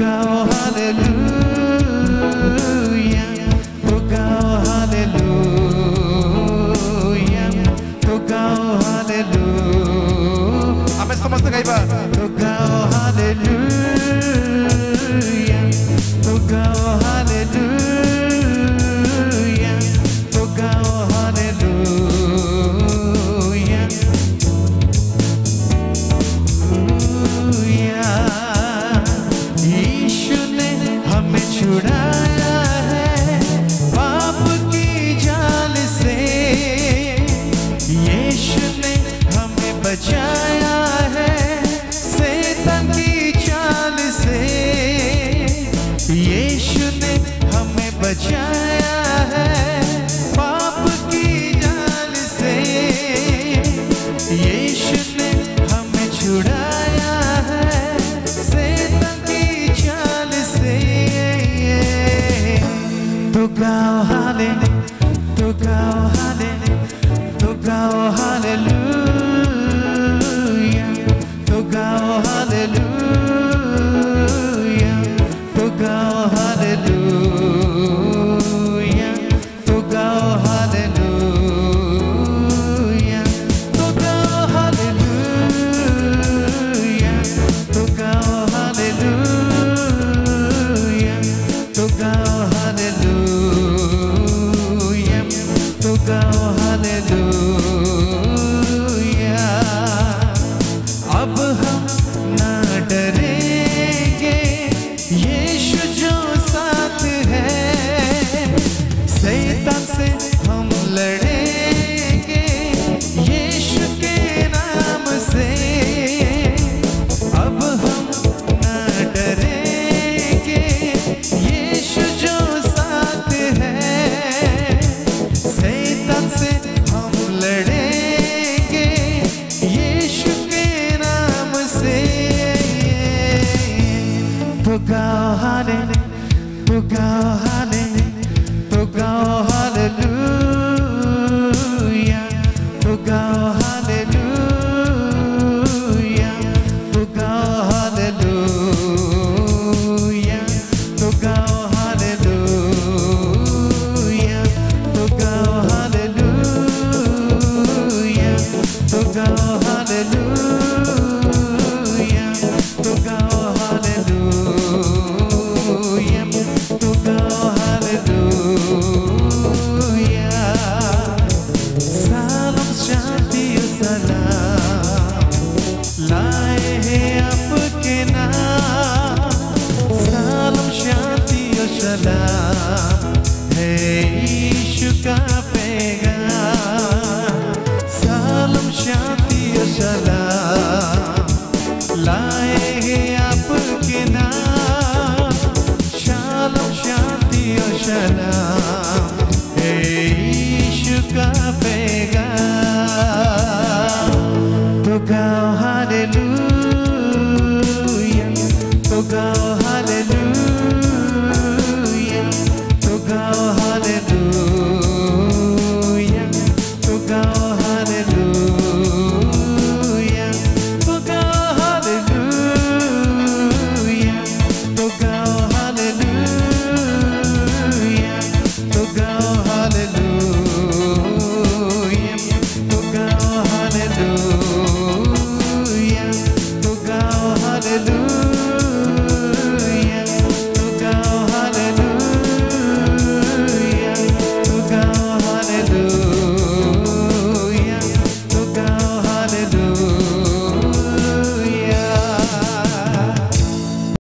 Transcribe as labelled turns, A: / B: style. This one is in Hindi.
A: गाओ हालेलुया, तो गाओ हालेलुया, तो गाओ हालेलुया। आमे समस्त गाइबा तो गाओ हालेलुया, तो गाओ हालेलुया, तो गाओ हालेलुया। यीशु ने हमें छुड़ाया है पाप की जाल से, यीशु ने हमें बचाया है शैतान की चाल से, यीशु ने हमें बचाया है पाप की जाल से, यीशु ने हमें छुड़ाया है शैतान की चाल से। तो गाओ हाले, तो गाओ हाले, तो गाओ हालेलुया, तो गाओ हालेलुया, तो गाओ हालेलुया, तो गाओ हालेलुया, तो गाओ हालेलुया, तो गाओ हालेलुया, तो गाओ हालेलुया, तो गाओ हालेलुया। अब हम ना डरेंगे, यीशु जो साथ है, शैतान से हम लड़ेंगे यीशु के नाम से। अब हम ना डरेंगे, यीशु जो साथ है, शैतान से हम लड़ेंगे यीशु के नाम से। तो गाओ हाले, तो गाओ हाले, तो गाओ हालेलुया, तो गाओ हालेलुया, तो गाओ हालेलुया, तो गाओ हालेलुया, तो गाओ हालेलुया, तो गाओ हालेलुया, तो गाओ हालेलुया, तो गाओ हालेलुया। सलाम शांति और सलाम लाए हैं आपके नाम, सलाम शांति और सलाम है यीशु का पैगाम, सलाम शांति और सलाम लाए हैं आपके नाम, सलाम शांति और सलाम।